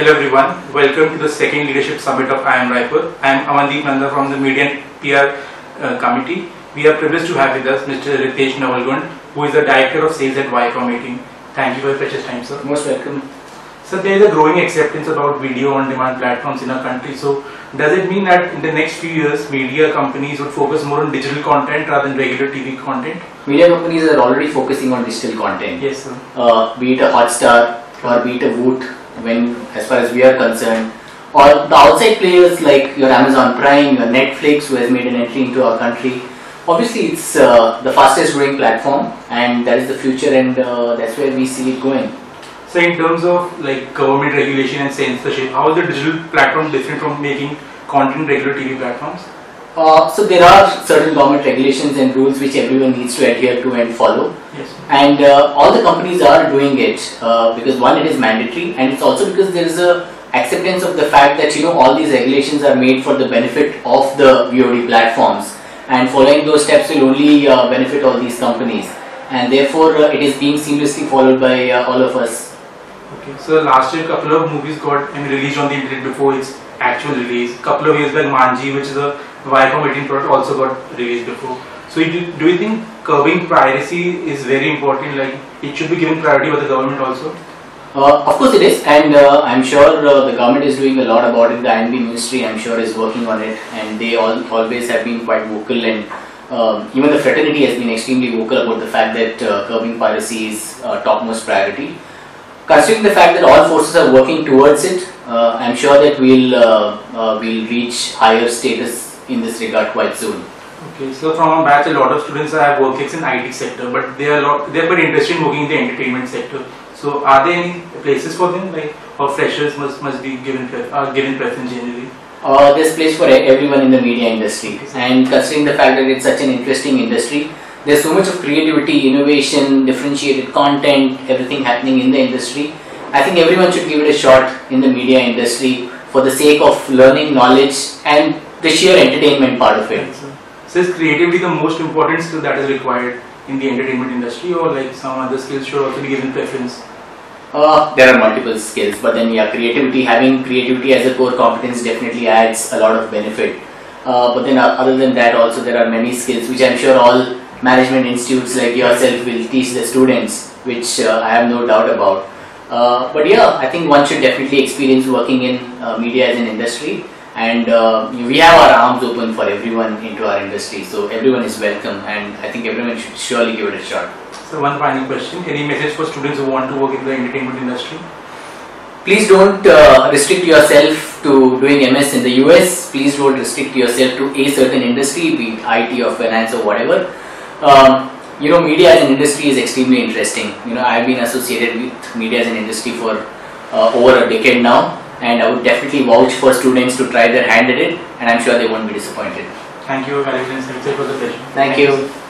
Hello everyone, welcome to the second Leadership Summit of IIMRaipur. I am Amandeep Nanda from the Media and PR Committee. We are privileged to have with us Mr. Ritesh Navalgund, who is the Director of Sales at Viacom. Thank you for your precious time, sir. Most welcome. So there is a growing acceptance about video on demand platforms in our country. So does it mean that in the next few years, media companies would focus more on digital content rather than regular TV content? Media companies are already focusing on digital content. Yes, sir. Be it a Hotstar or be it a Voot, as far as we are concerned, or the outside players like your Amazon Prime, your Netflix, who has made an entry into our country. Obviously, it's the fastest growing platform, and that is the future, and that's where we see it going. So in terms of like government regulation and censorship, how is the digital platform different from making content regular TV platforms? So there are certain government regulations and rules which everyone needs to adhere to and follow. Yes. And all the companies are doing it because one, it is mandatory, and it's also because there is a acceptance of the fact that all these regulations are made for the benefit of the VOD platforms, and following those steps will only benefit all these companies, and therefore it is being seamlessly followed by all of us. Okay, so last year a couple of movies got released on the internet before its actual release. Couple of years back, Manji, which is a Viacom 18 product, also got released before. So do you think curbing piracy is very important, like it should be given priority by the government also? Of course it is, and I'm sure the government is doing a lot about it. The INB ministry, I'm sure, is working on it, and they always have been quite vocal, and even the fraternity has been extremely vocal about the fact that curbing piracy is topmost priority. Considering the fact that all forces are working towards it, I'm sure that we'll reach higher status in this regard quite soon. Okay, so from our batch, a lot of students have work in IT sector, but they are quite interested in working in the entertainment sector. So are there any places for them, like, or freshers must be given preference generally? There's place for everyone in the media industry, and considering the fact that it's such an interesting industry, there's so much of creativity, innovation, differentiated content, everything happening in the industry. I think everyone should give it a shot in the media industry for the sake of learning, knowledge, and the sheer entertainment part of it. So is creativity the most important skill that is required in the entertainment industry, or like some other skills should also be given preference? There are multiple skills, but then having creativity as a core competence definitely adds a lot of benefit. But then other than that, also there are many skills which I'm sure all management institutes like yourself will teach the students, which I have no doubt about. But yeah, I think one should definitely experience working in media as an industry, and we have our arms open for everyone into our industry, so everyone is welcome, and I think everyone should surely give it a shot. So one final question, any message for students who want to work in the entertainment industry? Please don't restrict yourself to doing MS in the US. Please don't restrict yourself to a certain industry, be it IT or finance or whatever. Media as an industry is extremely interesting. I've been associated with media as an industry for over a decade now, and I would definitely vouch for students to try their hand at it, and I'm sure they won't be disappointed. Thank you, Valentine, for the pleasure. Thank you.